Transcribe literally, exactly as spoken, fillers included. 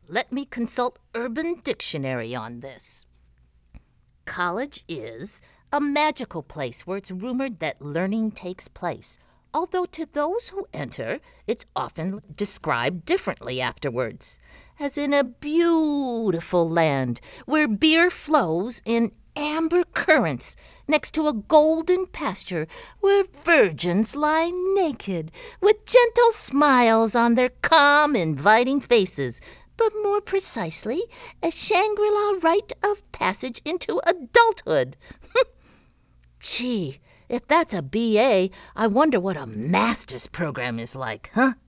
Let me consult Urban Dictionary on this. College is a magical place where it's rumored that learning takes place, although to those who enter, it's often described differently afterwards, as in a beautiful land where beer flows in amber currents next to a golden pasture where virgins lie naked with gentle smiles on their calm, inviting faces, but more precisely, a Shangri-La rite of passage into adulthood. Gee, if that's a B A, I wonder what a master's program is like, huh?